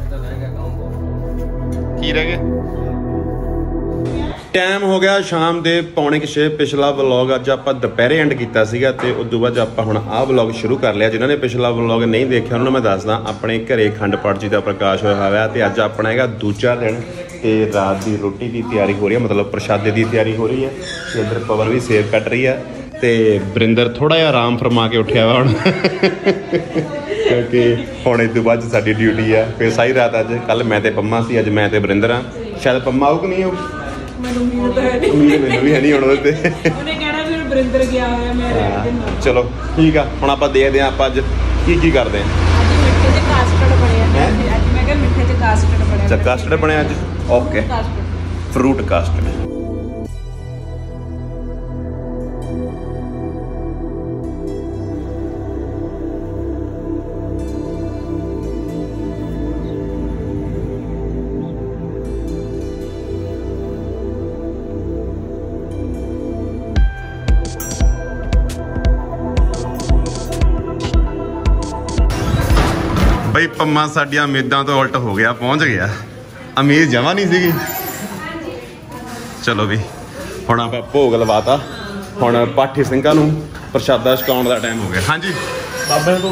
की रह गए। टाइम हो गया शाम के 5:45। पिछला व्लॉग अज आप दोपहरे एंड किया सीगा ते उदों बाद आप हुण आह व्लॉग शुरू कर लिया। जिन्होंने पिछला व्लॉग नहीं देखा उन्होंने मैं दसदा अपने घरे अखंड पाठ जी का प्रकाश होया हुआ ते अज अपना हैगा दूजा दिन ते रात की रोटी की तैयारी हो रही है, मतलब प्रशादे की तैयारी हो रही है। इधर पवन भी सेव कट रही है ते बरिंदर थोड़ा जिहा आराम फरमा के उठिया वा हुण क्योंकि हुण इस बाद साडी ड्यूटी है। फिर सारी रात अज कल मैं ते पम्मा सी, अज मैं ते बरिंदर हाँ। शायद पम्मा आऊग नहीं आऊग, उम्मीद मैनूं भी है नहीं हुण ओहदे ते बरिंदर गया होया मैं रह देना। चलो ठीक है, हुण आपां देखदे आं आपां अज की करदे हां। मिठे च कास्टर्ड बनया अज, मैं कहा मिठे च कास्टर्ड बनया। अच्छा कास्टर्ड बनया अज, ओके फ्रूट कास्टर्ड। बई पम्मा साडियां उम्मीदां तो उल्ट हो गया, पहुंच गया। उम्मीद जमा नहीं सीगी। चलो भी हुण आपां भोग लवाता, हुण पाठी ਸਿੰਘਾਂ ਨੂੰ प्रशादा छकाउण दा टाइम हो गया। हाँ जी बाबे को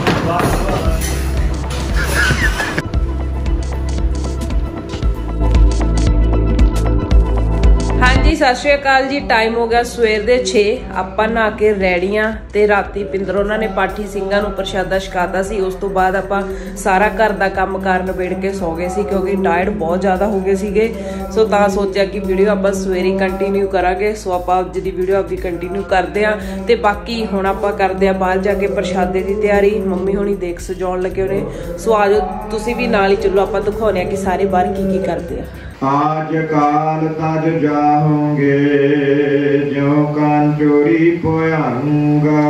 जी सत श्री अकाल जी। टाइम हो गया सवेर के 6। ਆਪਾਂ नहा के रेडी हाँ ते राती पिंਦਰ ਉਹਨਾਂ ने पाठी ਸਿੰਘਾਂ ਨੂੰ प्रशादा छकाता सी। उस तो बाद ਆਪਾਂ सारा घर का काम कार निबेड़ के सौ गए सी क्योंकि टायर्ड बहुत ज़्यादा हो गए सीगे। सो ਤਾਂ सोचा कि वीडियो ਆਪਾਂ सवेरे कंटिन्यू करांगे। सो ਆਪਾਂ ਅੱਜ ਦੀ ਵੀਡੀਓ ਆਪਦੀ कंटिन्यू करते हैं ਤੇ बाकी ਹੁਣ ਆਪਾਂ ਕਰਦੇ ਆ ਬਾਹਰ ਜਾ ਕੇ ਪ੍ਰਸ਼ਾਦੇ ਦੀ ਤਿਆਰੀ। ਮੰਮੀ ਹੋਣੀ ਦੇਖ ਸਜਾਉਣ ਲੱਗੇ ਹੋਣੇ। ਸੋ ਆਜੋ ਤੁਸੀਂ ਵੀ ਨਾਲ ਹੀ ਚੱਲੋ, ਆਪਾਂ ਦਿਖਾਉਂਦੇ ਆ ਕਿ ਸਾਰੇ ਬਾਹਰ ਕੀ करते हैं। आज काल तज जाहोंगे ज्यों कान चोरी पोयांगा,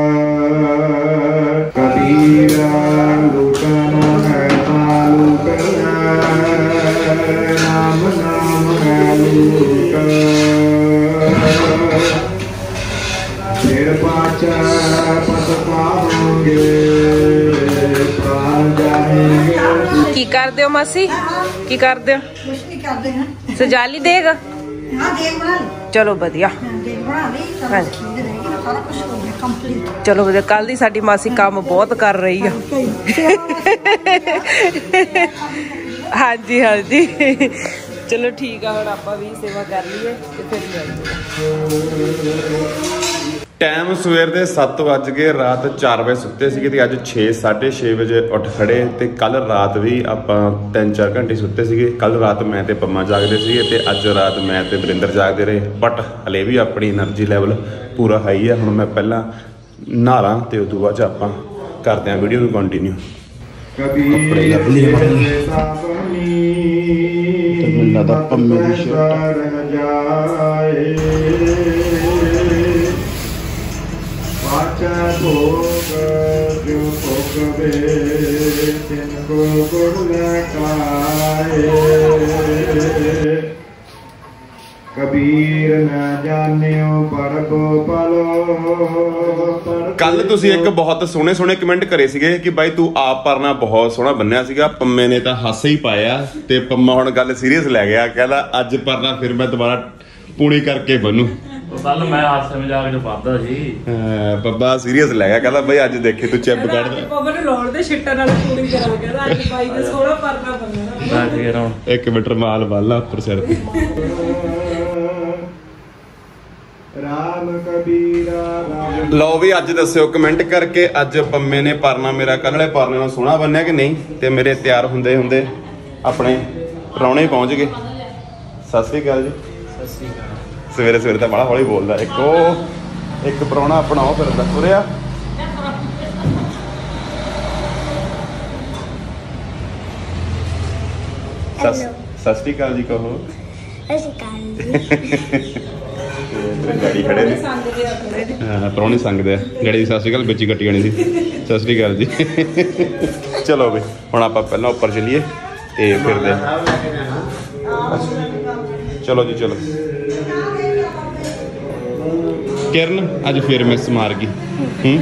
कबीरा लूटना है लूटना, नाम नाम है लूट, फिर पाचा पत पाओगे प्राण जाएंगे। की करदे हो मासी, की करदे हो? कुछ नहीं करते हैं। सजा ली देग? हाँ देग बना ली। चलो बढ़िया। देग बना ली, सब खीर रहेगी, सारा कुछ हो गया कंप्लीट। चलो बढ़िया। कल दी साडी मासी काम बहुत कर रही है। हाँ जी हाँ जी। चलो ठीक है, हुण आपां भी सेवा कर लीए ते फिर टाइम सवेर के 7 बज गए, रात 4 बजे सुते सी ते अज 6 6:30 बजे उठ खड़े ते कल रात भी आप 3-4 घंटे सुते सी। कल रात मैं ते पम्मा जागदे सीगे ते अज रात मैं ते बरिंदर जागदे रहे, बट हले भी अपनी एनर्जी लैवल पूरा हाई है। हुण मैं पहला नहारा ते उस बाद आपां करदे हां वीडियो नूं कंटिन्यू। पाचा भोग जो भोगवे तिनको गुण लगाए, कबीर न जानियो पर गोपालो। कल तुसी एक बहुत सोहने सोहने कमेंट करे सीगे कि भाई तू आप परना बहुत सोहना बन्निया सीगा। पम्मे ने तो हासा ही पाया ते पम्मा हुण गल सीरीयस लै गया, कहदा अज परना फिर मैं दोबारा पूरी करके बनू। कल मैं हादसे मजाक जो पाता जी, पप्पा सीरीयस लै गया, कहदा भाई अज देखी तू चिप कढदा। पवन लोड़ दे छिट्टा नाल पूरी करा के अज भाई दे सोहना परना बनना। मैं फिर हुण 1 मीटर माल वाला उपर सिर ते। राम कबीरा राम। लो भी अज दस्सिओ कमेंट करके अज पम्मे ने परना मेरा कल वाले परने नाल सोहना बन्निया कि नहीं। ते मेरे तैयार हुंदे हुंदे अपने प्राहुणे पहुंच गए। सत श्री अकाल जी। सवेरे सवेरे तो बड़ा हौली बोलता। एक प्राहुणा अपना वो फिरदा तुरिया। सत श्री अकाल जी कहो। डैडी खड़े ने, प्राहुणे संगदे डैडी दी सत श्री अकाल बिच कट्टी जानी सी। सत श्री अकाल जी। चलो भी हुण आपां पहलां उपर चलीए ते फिरदे। चलो जी चलो। किरण अज फिर मिस मार गई।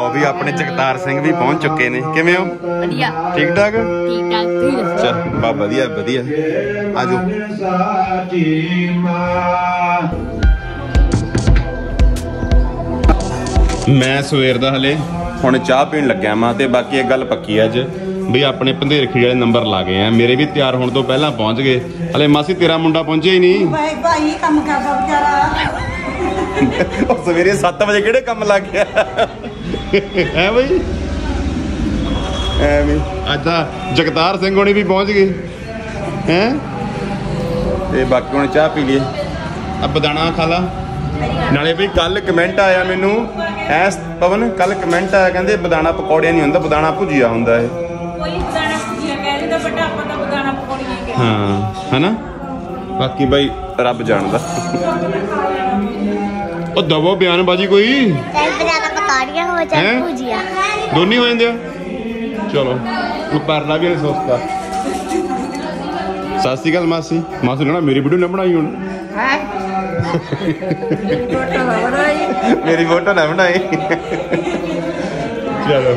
ਲਓ ਵੀ ਆਪਣੇ ਜਗਤਾਰ ਸਿੰਘ ਵੀ ਪਹੁੰਚ ਚੁੱਕੇ ਨੇ। ਕਿਵੇਂ ਹੋ? ਵਧੀਆ ਠੀਕ ਠਾਕ? ਠੀਕ ਠਾਕ ਤੁਸੀਂ ਦੱਸੋ? ਚੱਲ ਬਾ ਵਧੀਆ ਵਧੀਆ। ਆਜੋ। ਮੈਂ ਸਵੇਰ ਦਾ ਹਲੇ ਹੁਣ ਚਾਹ ਪੀਣ ਲੱਗਿਆ ਮਾਂ ਤੇ ਬਾਕੀ ਇੱਕ ਗੱਲ ਪੱਕੀ ਅੱਜ ਵੀ ਆਪਣੇ ਭੰਦੇਰ ਖੀੜੇ ਵਾਲੇ ਨੰਬਰ ਲਾ ਗਏ ਆ। ਮੇਰੇ ਵੀ ਤਿਆਰ ਹੋਣ ਤੋਂ ਪਹਿਲਾਂ ਪਹੁੰਚ ਗਏ। ਹਲੇ ਮਾਸੀ ਤੇਰਾ ਮੁੰਡਾ ਪਹੁੰਚਿਆ ਹੀ ਨਹੀਂ। ਭਾਈ ਕੰਮ ਕਰਦਾ ਵਿਚਾਰਾ। ਉਹ ਸਵੇਰੇ 7 ਵਜੇ ਕਿਹੜੇ ਕੰਮ ਲੱਗ ਗਿਆ ਹੈ ਬਈ? ਐਵੇਂ ਅੱਜ ਤਾਂ ਜਗਤਾਰ ਸਿੰਘ ਹੋਣੀ ਵੀ ਪਹੁੰਚ ਗਏ ਹੈ। ਤੇ ਬਾਕੀ ਹੁਣ ਚਾਹ ਪੀ ਲਈਏ। ਆ ਬਦਾਣਾ ਖਾ ਲਾ ਨਾਲੇ ਵੀ। ਕੱਲ ਕਮੈਂਟ ਆਇਆ ਮੈਨੂੰ ਐਸ ਪਵਨ, ਕੱਲ ਕਮੈਂਟ ਆਇਆ ਕਹਿੰਦੇ ਬਦਾਣਾ ਪਕੌੜਿਆਂ ਨਹੀਂ ਹੁੰਦਾ, ਬਦਾਣਾ ਭੁਜੀਆ ਹੁੰਦਾ ਇਹ। ਕੋਈ ਬਦਾਣਾ ਭੁਜੀਆ ਕਹਿ ਦਿੰਦਾ ਬਟ ਆਪਾਂ ਤਾਂ ਬਦਾਣਾ ਪਕੌੜੀਆਂ ਕਹਿੰਦੇ ਹਾਂ ਹਨਾ। ਬਾਕੀ ਬਾਈ ਰੱਬ ਜਾਣਦਾ। ਉਹ ਦਵੋ ਬਿਆਨਬਾਜੀ ਕੋਈ। ਚਾਹੇ ਬਦਾਨਾ ਪਕਾੜੀਆਂ ਹੋ ਚਾਹੇ ਭੁਜੀਆ ਦੋਨੇ ਹੋ ਜਾਂਦੇ ਆ। ਚਲੋ ਉਹ ਪਰਲਾ ਵੀ ਨਹੀਂ ਸੋਚਦਾ। ਸਤਿ ਸ਼੍ਰੀ ਅਕਾਲ ਮਾਸੀ। ਮਾਸੀ ਕਹਿਣਾ ਮੇਰੀ ਵੀਡੀਓ ਨਾ ਬਣਾਈ ਹੁਣ। ਮੇਰੀ ਫੋਟੋ ਨਾ ਬਣਾਈ। ਚਲੋ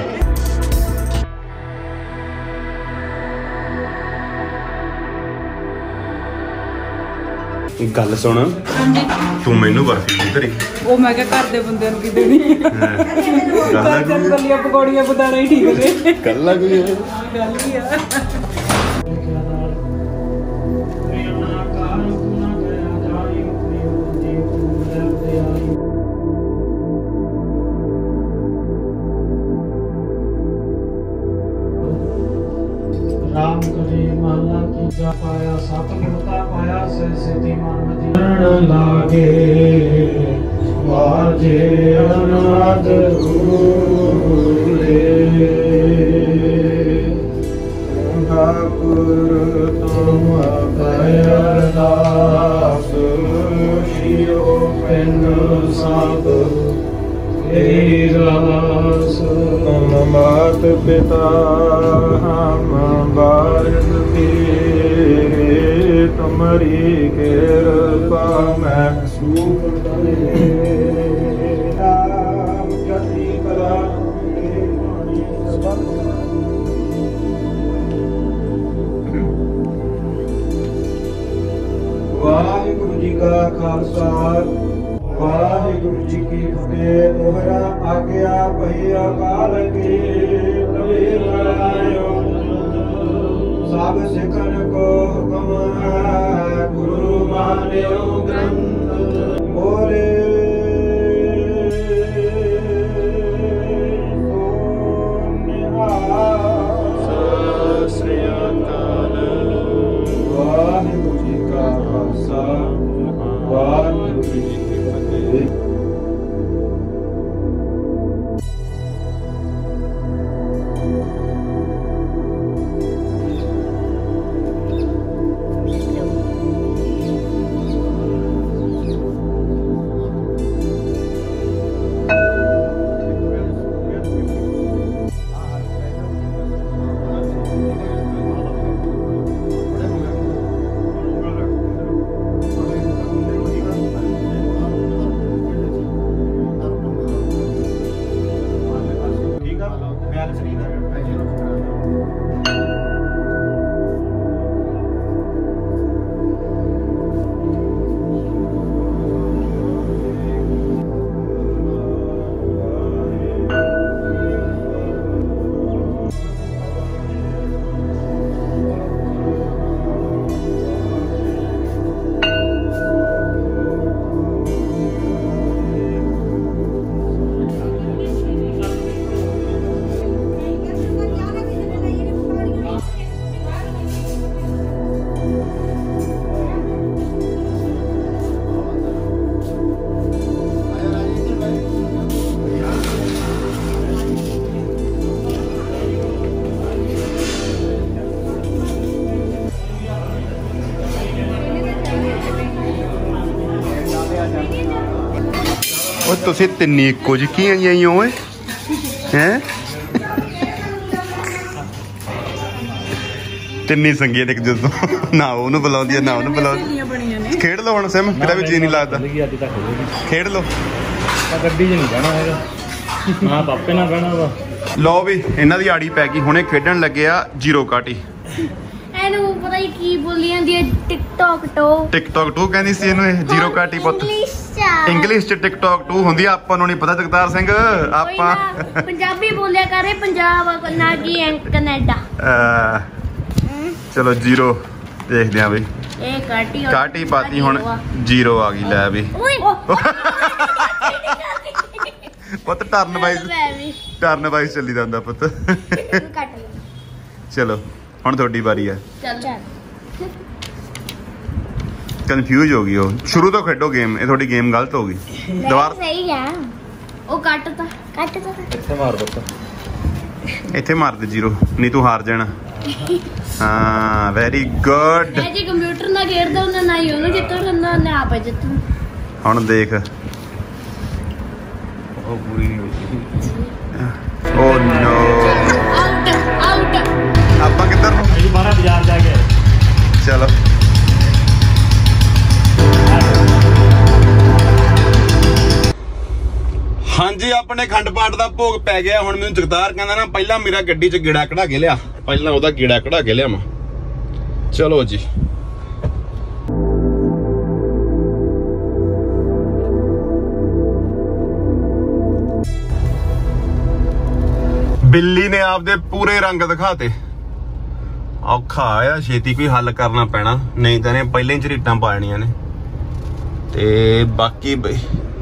ਗੱਲ ਸੁਣ, ਤੂੰ ਮੈਨੂੰ ਬਰਫੀ ਨਹੀਂ ਧਰੀ। ਉਹ ਮੈਂ ਕਿਹਾ ਘਰ ਦੇ ਬੰਦਿਆਂ ਨੂੰ ਕੀ ਦੇਣੀ ਕੱਲੀਆਂ ਪਕੌੜੀਆਂ ਬਦਾਣਾ ਹੀ ਠੀਕ ਨੇ। ਕੱਲਾ ਕੋਈ ਗੱਲ ਹੀ ਆ। राम कली महला की जा पाया सतगुरता पाया से सिद्धि मन जीवन लागे वाजे अनाथ रूले ठाकुर तुम अरदास शियो पिंड सब मात पिता हम बारन तेरे तुम्हारी कृपा मैं सुख वाहिगुरु जी का खालसा वाहिगुरु जी की फतेह। दोहरा आज्ञा भई अकाल की तवे लायो सब सिखन को हुक्म है गुरु मान्यो ग्रंथ बोले सत श्री अकाल। वाहिगुरु जी का खालसा वाहिगुरु जी की फतेह। ਉਹ ਤੁਸੀਂ ਤਿੰਨੀ ਇੱਕੋ ਜਿਹੀਆਂ ਆਈਆਂ ਓਏ ਹੈ। ਤਿੰਨੀ ਸੰਗੀਤ ਇੱਕ ਜਦੋਂ ਨਾ ਉਹਨੂੰ ਬੁਲਾਉਂਦੀ ਆ ਨਾ ਉਹਨੂੰ ਬੁਲਾਉਂਦੀ। ਖੇਡ ਲਓ ਹੁਣ ਸਿਮ, ਕਿਹੜਾ ਵੀ ਜੀ ਨਹੀਂ ਲੱਗਦਾ। ਖੇਡ ਲਓ। ਗੱਡੀ 'ਚ ਨਹੀਂ ਜਾਣਾ ਹੈਗਾ। ਹਾਂ ਪਾਪੇ ਨਾਲ ਬਹਿਣਾ ਵਾ। ਲਓ ਵੀ ਇਹਨਾਂ ਦੀ ਆੜੀ ਪੈ ਗਈ, ਹੁਣੇ ਖੇਡਣ ਲੱਗੇ ਆ ਜ਼ੀਰੋ ਕਾਟੀ। ਇਹਨੂੰ ਪਤਾ ਹੀ ਕੀ ਬੋਲੀ ਜਾਂਦੀ ਹੈ, ਟਿਕਟੌਕ ਟਿਕਟੌਕ 2 ਕਹਿੰਦੀ ਸੀ ਇਹਨੂੰ, ਇਹ ਜ਼ੀਰੋ ਕਾਟੀ ਪੁੱਤ। ਇੰਗਲਿਸ਼ ਚ ਟਿਕਟੌਕ 2 ਹੁੰਦੀ ਆ, ਆਪਾਂ ਨੂੰ ਨਹੀਂ ਪਤਾ ਜਗਤਾਰ ਸਿੰਘ। ਆਪਾਂ ਪੰਜਾਬੀ ਬੋਲਿਆ ਕਰੇ, ਪੰਜਾਬ ਨਾ ਕੀ ਕੈਨੇਡਾ। ਚਲੋ ਜ਼ੀਰੋ ਦੇਖਦੇ ਆ ਬਈ। ਇਹ ਕਾਟੀ ਪਾਤੀ ਹੁਣ ਜ਼ੀਰੋ ਆ ਗਈ। ਲੈ ਵੀ ਪੁੱਤ ਟਰਨ ਵਾਈਜ਼ ਚੱਲੀ ਜਾਂਦਾ ਪੁੱਤ। ਚਲੋ ਹੁਣ ਤੁਹਾਡੀ ਵਾਰੀ ਹੈ। ਕਨਫਿਊਜ਼ ਹੋ ਗਈ ਉਹ। ਸ਼ੁਰੂ ਤੋਂ ਖੇਡੋ ਗੇਮ, ਇਹ ਤੁਹਾਡੀ ਗੇਮ ਗਲਤ ਹੋ ਗਈ। ਦੁਬਾਰਾ ਸਹੀ ਹੈ ਉਹ ਕੱਟਤਾ ਇੱਥੇ ਮਾਰ ਦਿੱਤਾ। ਇੱਥੇ ਮਾਰ ਦੇ ਜ਼ੀਰੋ, ਨਹੀਂ ਤੂੰ ਹਾਰ ਜਾਣਾ। ਹਾਂ ਵੈਰੀ ਗੁੱਡ। ਇਹ ਜੀ ਕੰਪਿਊਟਰ ਨਾਲ ਖੇਡਦਾ ਉਹਨਾਂ ਨਾ ਹੀ ਉਹਨੂੰ ਜਿੱਤਣ ਨਾ ਆਪੇ ਜਿੱਤਣ। ਹੁਣ ਦੇਖ। ਉਹ ਪੂਰੀ ਨਹੀਂ ਹੋਈ। ਓ ਨੋ, ਆਊਟ ਆਪਾਂ ਕਿੱਧਰ ਨੂੰ? ਇਹ ਬਾਹਰ ਬਾਜ਼ਾਰ ਜਾ ਕੇ ਚਲੋ ਹਾਂਜੀ, ਆਪਣੇ ਖੰਡ ਪਾਠ ਦਾ ਭੋਗ ਪੈ ਗਿਆ। ਹੁਣ ਮੈਨੂੰ ਜਗਤਾਰ ਕਹਿੰਦਾ ਨਾ ਪਹਿਲਾਂ ਮੇਰਾ ਗੱਡੀ 'ਚ ਗੇੜਾ ਕਢਾ ਕੇ ਲਿਆ, ਪਹਿਲਾਂ ਉਹਦਾ ਗੇੜਾ ਕਢਾ ਕੇ ਲਿਆ ਮੈਂ। ਚਲੋ ਜੀ ਬਿੱਲੀ ਨੇ ਆਪਦੇ ਪੂਰੇ ਰੰਗ ਦਿਖਾਤੇ। ਔਖਾ ਆ, ਛੇਤੀ ਕੋਈ ਹੱਲ ਕਰਨਾ ਪੈਣਾ, ਨਹੀਂ ਤਾਂ ਇਹਨੇ ਪਹਿਲਾਂ ਹੀ ਝਰੀਟਾਂ ਪਾਣੀਆਂ ਨੇ। ਤੇ ਬਾਕੀ ਬਈ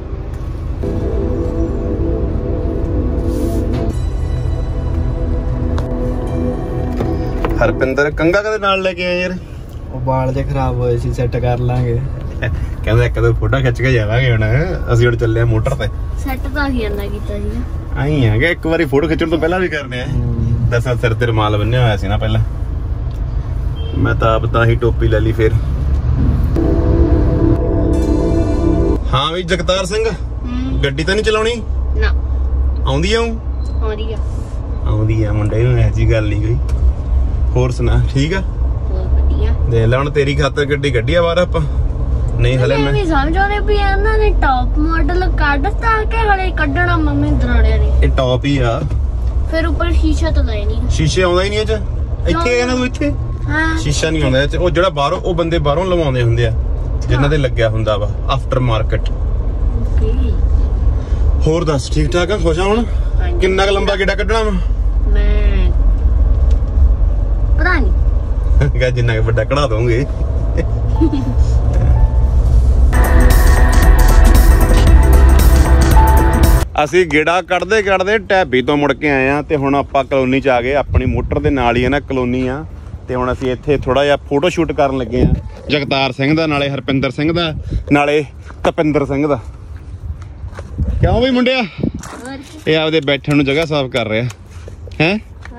ਹਰਪਿੰਦਰ ਕੰਗਾ ਕਦੇ ਨਾਲ ਲੈ ਕੇ ਆਏ ਯਾਰ? ਉਹ ਬਾਲ ਜੇ ਖਰਾਬ ਹੋਏ ਸੀ, ਸੈੱਟ ਕਰ ਲਾਂਗੇ। ਕਹਿੰਦਾ ਇੱਕ ਦੋ ਫੋਟੋ ਖਿੱਚ ਕੇ ਜਾਵਾਂਗੇ। ਹੁਣ ਅਸੀਂ ਹੁਣ ਚੱਲੇ ਆ ਮੋਟਰ ਤੇ। ਸੈੱਟ ਤਾਂ ਹੀ ਨਾ ਕੀਤਾ ਸੀ। ਆਈ ਆ ਕਿ ਇੱਕ ਵਾਰੀ ਫੋਟੋ ਖਿੱਚਣ ਤੋਂ ਪਹਿਲਾਂ ਵੀ ਕਰਨੇ ਆ। ਦੱਸਾਂ ਸਿਰ ਤੇ ਰੁਮਾਲ ਬੰਨਿਆ ਹੋਇਆ ਸੀ ਨਾ ਪਹਿਲਾਂ, ਮੈਂ ਤਾਂ ਆਪ ਤਾਂ ਹੀ ਟੋਪੀ ਲੈ ਲਈ ਫੇਰ। ਹਾਂ ਵੀ ਜਗਤਾਰ ਸਿੰਘ, ਗੱਡੀ ਤਾਂ ਨਹੀਂ ਚਲਾਉਣੀ? ਨਾ ਆਉਂਦੀ ਆ? ਆਉਂਦੀ ਆ ਮੁੰਡੇ ਨੂੰ, ਐਸੀ ਗੱਲ ਨਹੀਂ ਕੋਈ। ਹੋਰ ਸੁਣਾ, ਠੀਕ ਆ? ਦੇਖ ਲੈ ਹੁਣ ਤੇਰੀ ਖਾਤਰ ਗੱਡੀ ਕੱਢੀ ਆ ਬਾਹਰ ਆਪਾਂ। ਨਹੀਂ ਹਲੇ ਮੈਂ ਨਹੀਂ ਸਮਝਾਉਂਦੇ ਵੀ ਇਹਨਾਂ ਨੇ ਟੌਪ ਮਾਡਲ ਕੱਢਤਾ ਕਿ ਹਲੇ ਕੱਢਣਾ ਮੰਮੀ ਦਰਾੜਿਆਂ ਨੇ। ਇਹ ਟੌਪ ਹੀ ਆ। ਫਿਰ ਉੱਪਰ ਸ਼ੀਸ਼ਾ ਤਾਂ ਲਾਇਆ ਨਹੀਂ। ਸ਼ੀਸ਼ੇ ਆਉਂਦਾ ਹੀ ਨਹੀਂ ਇਹ ਚ। ਇੱਥੇ ਇਹਨਾਂ ਨੂੰ ਇੱਥੇ ਹਾਂ ਸ਼ੀਸ਼ਾ ਨਹੀਂ ਆਉਂਦਾ ਇਹ ਚ। ਉਹ ਜਿਹੜਾ ਬਾਹਰੋਂ, ਉਹ ਬੰਦੇ ਬਾਹਰੋਂ ਲਵਾਉਂਦੇ ਹੁੰਦੇ ਆ ਜਿਨ੍ਹਾਂ ਦੇ ਲੱਗਿਆ ਹੁੰਦਾ ਵਾ ਆਫਟਰ ਮਾਰਕੀਟ। ਹੋਰ ਦੱਸ, ਠੀਕ ਠਾਕ ਆ? ਖੁਸ਼ ਆ ਹੁਣ? ਕਿੰਨਾ ਕੁ ਲੰਬਾ ਗੇੜਾ ਕੱਢਣਾ ਵਾ? ਮੈਂ ਪਤਾ ਨਹੀਂ ਕਹ ਜਿੰਨਾ ਕੁ ਵੱਡਾ ਕਢਾ ਦੋਗੇ। ਅਸੀਂ ਗੇੜਾ ਕੱਢਦੇ ਢੈਬੀ ਤੋਂ ਮੁੜ ਕੇ ਆਏ ਆ ਤੇ ਹੁਣ ਆਪਾਂ ਕਲੋਨੀ ਚ ਆ ਗਏ। ਆਪਣੀ ਮੋਟਰ ਦੇ ਨਾਲ ਹੀ ਹੈ ਨਾ ਕਲੋਨੀ ਆ, ਤੇ ਹੁਣ ਅਸੀਂ ਇੱਥੇ ਥੋੜਾ ਜਿਹਾ ਫੋਟੋ ਸ਼ੂਟ ਕਰਨ ਲੱਗੇ ਆ। ਜਗਤਾਰ ਸਿੰਘ ਦਾ, ਨਾਲੇ ਹਰਪਿੰਦਰ ਸਿੰਘ ਦਾ, ਨਾਲੇ ਤਪਿੰਦਰ ਸਿੰਘ ਦਾ। ਕਿਉਂ ਵੀ ਮੁੰਡਿਆ? ਇਹ ਆਪਦੇ ਬੈਠਣ ਨੂੰ ਜਗ੍ਹਾ ਸਾਫ਼ ਕਰ ਰਿਹਾ ਹੈ।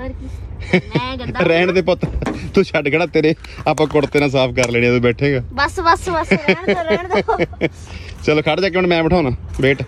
ਰਹਿਣ ਦੇ ਪੁੱਤ, ਤੂੰ ਛੱਡ ਕਿਹੜਾ ਤੇਰੇ, ਆਪਾਂ ਕੁੜਤੇ ਨਾਲ ਸਾਫ਼ ਕਰ ਲੈਣੇ। ਤੂੰ ਬੈਠੇਗਾ ਬਸ ਰਹਿਣ ਦੋ। ਚਲੋ ਖੜ ਜਾ ਕੇ ਹੁਣ ਮੈਂ ਬਿਠਾਉਣਾ ਵੇਟ।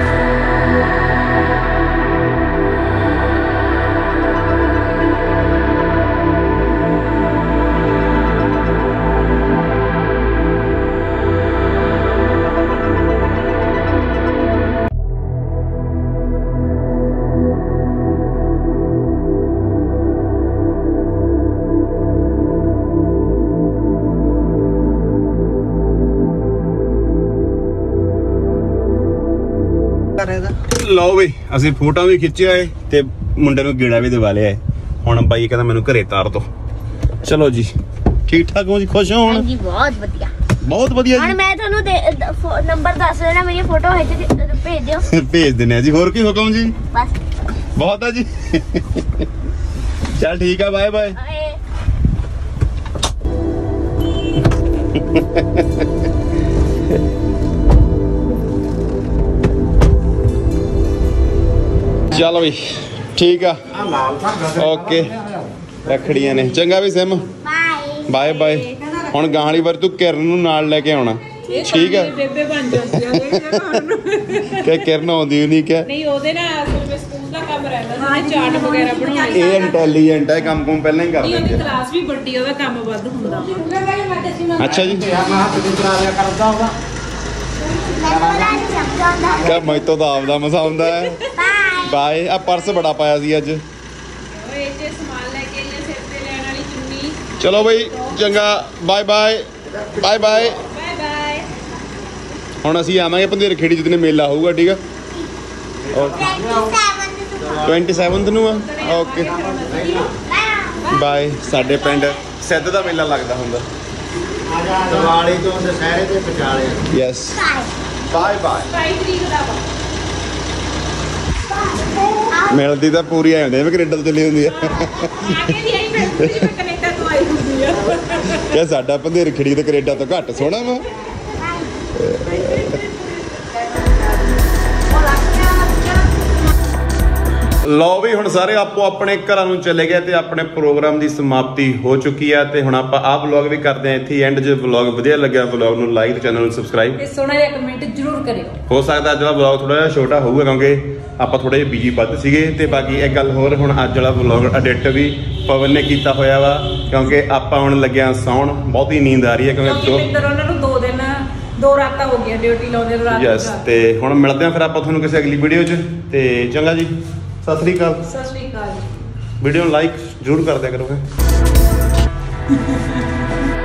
ਲਓ ਵੀ ਅਸੀਂ ਫੋਟੋ ਵੀ ਖਿੱਚਿਆ ਏ ਤੇ ਮੁੰਡੇ ਨੂੰ ਗੇੜਾ ਵੀ ਦਿਵਾ ਲਿਆ ਏ। ਹੁਣ ਬਾਈ ਕਹਿੰਦਾ ਮੈਨੂੰ ਘਰੇ ਤਾਰ ਦੋ। ਚਲੋ ਜੀ, ਠੀਕ ਠਾਕ ਹੋ ਜੀ? ਖੁਸ਼ ਹੋ? ਹਾਂਜੀ ਬਹੁਤ ਵਧੀਆ, ਬਹੁਤ ਵਧੀਆ ਜੀ। ਹੁਣ ਮੈਂ ਤੁਹਾਨੂੰ ਨੰਬਰ ਦੱਸ ਦੇਣਾ, ਮੇਰੀ ਫੋਟੋ ਭੇਜ ਦਿਓ। ਭੇਜ ਦਿੰਦੇ ਆ ਜੀ। ਹੋਰ ਕੀ ਹੁਕਮ ਜੀ? ਬਸ ਬਹੁਤ ਆ ਜੀ। ਚੱਲ ਠੀਕ ਆ, ਬਾਏ ਬਾਏ। ਚਲੋ ਵੀ ਠੀਕ ਆ, ਓਕੇ। ਰੱਖੜੀਆਂ ਨੇ, ਚੰਗਾ ਵੀ ਸਿਮ, ਬਾਏ ਬਾਏ। ਹੁਣ ਗਾਂਹਲੀ ਵਾਰ ਤੂੰ ਕਿਰਨ ਨੂੰ ਨਾਲ ਲੈ ਕੇ ਆਉਣਾ, ਠੀਕ ਆ? ਬੇਬੇ ਬਣ ਜਾਂਦੀ ਆ ਕਿ ਕਿਰਨ ਆਉਂਦੀ ਨਹੀਂ ਕਿ ਨਹੀਂ, ਉਹਦੇ ਨਾਲ ਅਸਲ ਵਿੱਚ ਸਕੂਲ ਦਾ ਕੰਮ ਰਹਿੰਦਾ ਸੀ, ਚਾਰਟ ਵਗੈਰਾ ਬਣਾਉਣੇ। ਇਹ ਇੰਟੈਲੀਜੈਂਟ ਹੈ, ਕੰਮ ਪਹਿਲਾਂ ਹੀ ਕਰ ਉਹਦੀ ਲੈਂਦੇ। ਕਲਾਸ ਵੀ ਵੱਡੀ, ਉਹਦਾ ਕੰਮ ਵੱਧ ਹੁੰਦਾ। ਅੱਛਾ ਜੀ, ਕਿਆ ਮੈਂ ਤਾਂ ਆਪਦਾ ਮਸਾ ਹੁੰਦਾ ਹੈ। ਬਾਏ। ਆ ਪਰਸ ਬੜਾ ਪਾਇਆ ਸੀ ਅੱਜ। ਓਏ ਜੇ ਸਮਾਨ ਲੈ ਕੇ ਆਈਆਂ ਸਿਰ ਤੇ ਲੈਣ ਵਾਲੀ ਚੁੰਨੀ। ਚਲੋ ਬਈ ਚੰਗਾ, bye bye bye bye. Bye bye. ਹੁਣ ਅਸੀਂ ਆਵਾਂਗੇ ਪੰਧੇਰ ਖੇੜੀ ਜਿੱਦਣ ਮੇਲਾ ਹੋਊਗਾ, ਠੀਕ ਆ? 27 ਨੂੰ ਆ। Okay bye. ਸਾਡੇ ਪਿੰਡ ਸਿੱਧ ਦਾ ਮੇਲਾ ਲੱਗਦਾ ਹੁੰਦਾ। ਦੀਵਾਲੀ ਤੋਂ ਦੁਸਹਿਰੇ ਤੇ ਵਿਚਾਲੇ। Yes bye bye. 22 ਤਰੀਕ ਦਾ ਵਾ। ਮਿਲਦੀ ਤਾਂ ਪੂਰੀ ਆਏ ਹੁੰਦੇ, ਕੈਨੇਡਾ ਤੋਂ ਚੱਲੀ ਹੁੰਦੀ ਆ। ਆ ਕੇ ਦੀ ਆਈ ਮੈਂ ਕੈਨੇਡਾ ਤੋਂ ਆਈ ਹੁੰਦੀ ਆ। ਕਿ ਸਾਡਾ ਪੰਧੇਰ ਖੇੜੀ ਤੇ ਕੈਨੇਡਾ ਤੋਂ ਘੱਟ ਸੋਹਣਾ ਵਾ। ਲਓ ਵੀ ਹੁਣ ਸਾਰੇ ਆਪੋ ਆਪਣੇ ਘਰਾਂ ਨੂੰ ਚਲੇ ਗਏ ਤੇ ਆਪਣੇ ਪ੍ਰੋਗਰਾਮ ਦੀ ਸਮਾਪਤੀ ਹੋ ਚੁੱਕੀ ਆ ਤੇ ਹੁਣ ਆਪਾਂ ਆਹ ਵਲੌਗ ਵੀ ਕਰਦੇ ਆ ਇੱਥੇ ਐਂਡ। ਜੇ ਵਲੌਗ ਵਧੀਆ ਲੱਗਿਆ ਵਲੌਗ ਨੂੰ ਲਾਈਕ ਤੇ ਚੈਨਲ ਨੂੰ ਸਬਸਕ੍ਰਾਈਬ ਤੇ ਸੋਹਣਾ ਜਿਹਾ ਕਮੈਂਟ ਜ਼ਰੂਰ ਕਰਿਓ। ਹੋ ਸਕਦਾ ਅੱਜ ਵਾਲਾ ਵਲੌਗ ਥੋੜਾ ਜਿਹਾ ਛੋਟਾ ਹੋਊਗਾ ਕਿਉਂਕਿ ਆਪਾਂ ਥੋੜੇ ਜਿਹਾ ਬਿਜੀ ਵੱਧ ਸੀਗੇ। ਤੇ ਬਾਕੀ ਇੱਕ ਗੱਲ ਹੋਰ, ਹੁਣ ਅੱਜ ਵਾਲਾ ਵਲੌਗ ਐਡਿਟ ਵੀ ਪਵਨ ਨੇ ਕੀਤਾ ਹੋਇਆ ਵਾ ਕਿਉਂਕਿ ਆਪਾਂ ਹੁਣ ਲੱਗਿਆ ਸੌਣ। ਬਹੁਤੀ ਨੀਂਦ ਆ ਰਹੀ ਹੈ ਕਿਉਂਕਿ ਪਿੰਦਰ ਉਹਨਾਂ ਨੂੰ 2 ਰਾਤਾਂ ਹੋ ਗਈਆਂ ਡਿਊਟੀ ਲਾਉਂਦੇ ਨੂੰ। ਰਾਤ ਯੈਸ। ਤੇ ਹੁਣ ਮਿਲਦੇ ਆ ਫਿਰ ਆਪਾਂ ਤੁਹਾਨੂੰ ਕਿਸੇ ਅਗਲੀ ਵੀਡੀਓ 'ਚ। ਤੇ ਚੰਗਾ ਜੀ, ਸਤਿ ਸ੍ਰੀ ਅਕਾਲ। ਸਤਿ ਸ਼੍ਰੀ ਅਕਾਲ। ਵੀਡੀਓ ਨੂੰ ਲਾਈਕ ਜ਼ਰੂਰ ਕਰ ਦਿਆ ਕਰੋ।